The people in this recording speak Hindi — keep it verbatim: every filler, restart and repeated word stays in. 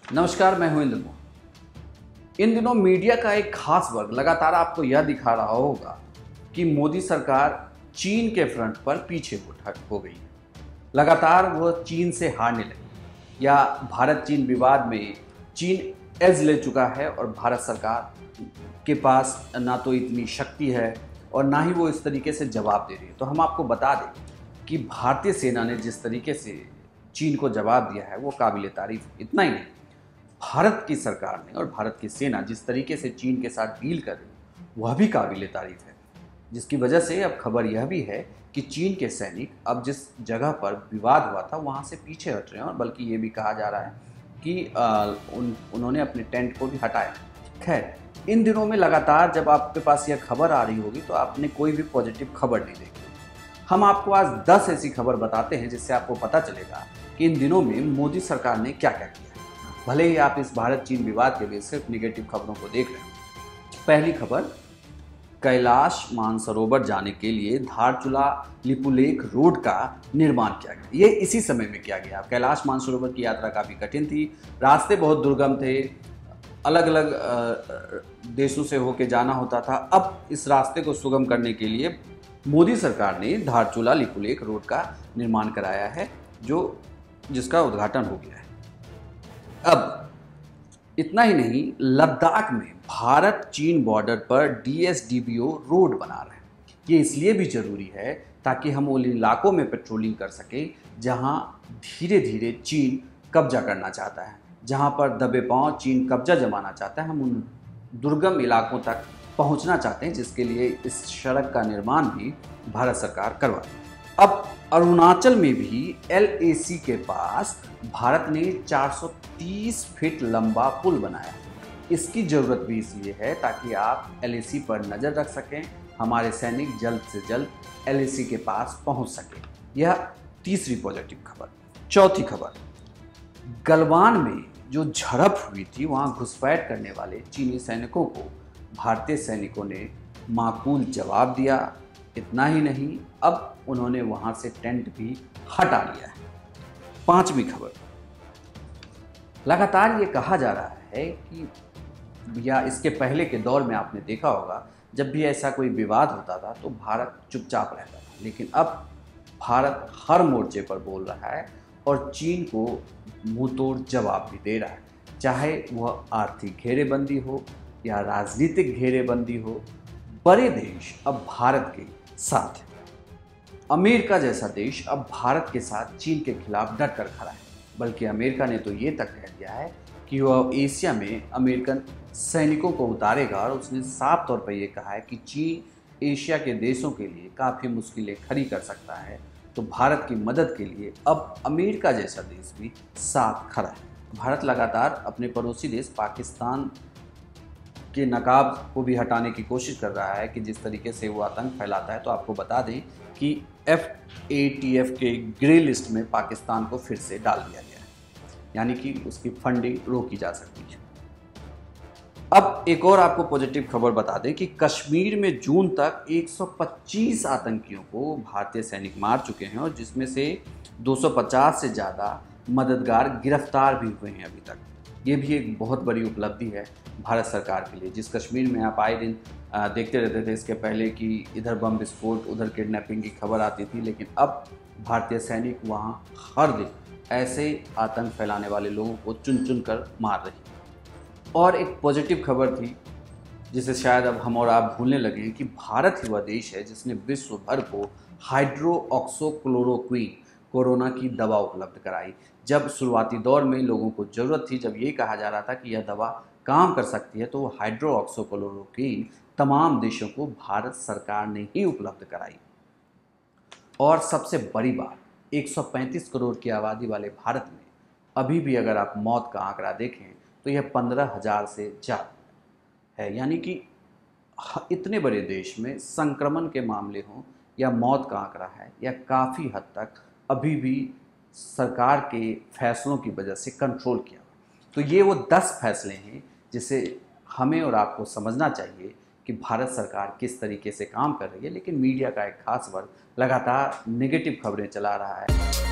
नमस्कार, मैं हूं इंद्र मोहन। इन दिनों मीडिया का एक खास वर्ग लगातार आपको यह दिखा रहा होगा कि मोदी सरकार चीन के फ्रंट पर पीछे हो गई है। लगातार वो चीन से हारने लगी या भारत चीन विवाद में चीन एज ले चुका है और भारत सरकार के पास ना तो इतनी शक्ति है और ना ही वो इस तरीके से जवाब दे रही है। तो हम आपको बता दें कि भारतीय सेना ने जिस तरीके से चीन को जवाब दिया है वो काबिल तारीफ है। इतना ही नहीं, भारत की सरकार ने और भारत की सेना जिस तरीके से चीन के साथ डील कर रही है वह भी काबिल तारीफ है, जिसकी वजह से अब खबर यह भी है कि चीन के सैनिक अब जिस जगह पर विवाद हुआ था वहाँ से पीछे हट रहे हैं और बल्कि ये भी कहा जा रहा है कि आ, उन उन्होंने अपने टेंट को भी हटाया। खैर, इन दिनों में लगातार जब आपके पास यह खबर आ रही होगी तो आपने कोई भी पॉजिटिव खबर नहीं देखी। हम आपको आज दस ऐसी खबर बताते हैं जिससे आपको पता चलेगा कि इन दिनों में मोदी सरकार ने क्या क्या किया। भले ही आप इस भारत चीन विवाद के लिए सिर्फ निगेटिव खबरों को देख रहे हैं। पहली खबर, कैलाश मानसरोवर जाने के लिए धारचूला लिपुलेख रोड का निर्माण किया गया। ये इसी समय में किया गया। कैलाश मानसरोवर की यात्रा काफ़ी कठिन थी, रास्ते बहुत दुर्गम थे, अलग अलग देशों से होकर जाना होता था। अब इस रास्ते को सुगम करने के लिए मोदी सरकार ने धारचूला लिपुलेख रोड का निर्माण कराया है, जो जिसका उद्घाटन हो गया है। अब इतना ही नहीं, लद्दाख में भारत चीन बॉर्डर पर D S D B O road बना रहे हैं। ये इसलिए भी ज़रूरी है ताकि हम उन इलाकों में पेट्रोलिंग कर सकें जहां धीरे धीरे चीन कब्जा करना चाहता है, जहां पर दबे पांव चीन कब्जा जमाना चाहता है। हम उन दुर्गम इलाकों तक पहुंचना चाहते हैं, जिसके लिए इस सड़क का निर्माण भी भारत सरकार करवा रही है। अब अरुणाचल में भी एल ए सी के पास भारत ने चार सौ तीस फीट लंबा पुल बनाया। इसकी ज़रूरत भी इसलिए है ताकि आप एल ए सी पर नज़र रख सकें, हमारे सैनिक जल्द से जल्द एल ए सी के पास पहुंच सकें। यह तीसरी पॉजिटिव खबर। चौथी खबर, गलवान में जो झड़प हुई थी वहां घुसपैठ करने वाले चीनी सैनिकों को भारतीय सैनिकों ने माकूल जवाब दिया। इतना ही नहीं, अब उन्होंने वहां से टेंट भी हटा लिया है। पांचवी खबर, लगातार ये कहा जा रहा है कि या इसके पहले के दौर में आपने देखा होगा जब भी ऐसा कोई विवाद होता था तो भारत चुपचाप रहता था, लेकिन अब भारत हर मोर्चे पर बोल रहा है और चीन को मुंह तोड़ जवाब भी दे रहा है। चाहे वह आर्थिक घेरेबंदी हो या राजनीतिक घेरेबंदी हो, बड़े देश अब भारत के साथ है। अमेरिका जैसा देश अब भारत के साथ चीन के खिलाफ डट कर खड़ा है, बल्कि अमेरिका ने तो ये तक कह दिया है कि वह एशिया में अमेरिकन सैनिकों को उतारेगा और उसने साफ तौर पर यह कहा है कि चीन एशिया के देशों के लिए काफ़ी मुश्किलें खड़ी कर सकता है। तो भारत की मदद के लिए अब अमेरिका जैसा देश भी साथ खड़ा है। भारत लगातार अपने पड़ोसी देश पाकिस्तान के नकाब को भी हटाने की कोशिश कर रहा है कि जिस तरीके से वो आतंक फैलाता है। तो आपको बता दें कि एफ ए टी एफ के ग्रे लिस्ट में पाकिस्तान को फिर से डाल दिया गया है, यानी कि उसकी फंडिंग रोकी जा सकती है। अब एक और आपको पॉजिटिव खबर बता दें कि कश्मीर में जून तक एक सौ पच्चीस आतंकियों को भारतीय सैनिक मार चुके हैं और जिसमें से दो सौ पचास से ज़्यादा मददगार गिरफ्तार भी हुए हैं अभी तक। ये भी एक बहुत बड़ी उपलब्धि है भारत सरकार के लिए। जिस कश्मीर में आप आए दिन देखते रहते थे इसके पहले कि इधर बम विस्फोट उधर किडनैपिंग की खबर आती थी, लेकिन अब भारतीय सैनिक वहाँ हर दिन ऐसे आतंक फैलाने वाले लोगों को चुन चुन कर मार रही है। और एक पॉजिटिव खबर थी जिसे शायद अब हम और आप भूलने लगे हैं कि भारत ही वह देश है जिसने विश्व भर को हाइड्रोक्सीक्लोरोक्विन कोरोना की दवा उपलब्ध कराई। जब शुरुआती दौर में लोगों को ज़रूरत थी, जब ये कहा जा रहा था कि यह दवा काम कर सकती है, तो हाइड्रोक्सीक्लोरोक्विन तमाम देशों को भारत सरकार ने ही उपलब्ध कराई। और सबसे बड़ी बात, एक सौ पैंतीस करोड़ की आबादी वाले भारत में अभी भी अगर आप मौत का आंकड़ा देखें तो यह पंद्रह हजार से ज़्यादा है, यानी कि इतने बड़े देश में संक्रमण के मामले हों या मौत का आंकड़ा है, यह काफ़ी हद तक अभी भी सरकार के फैसलों की वजह से कंट्रोल किया। तो ये वो दस फैसले हैं जिसे हमें और आपको समझना चाहिए कि भारत सरकार किस तरीके से काम कर रही है। लेकिन मीडिया का एक खास वर्ग लगातार नेगेटिव खबरें चला रहा है।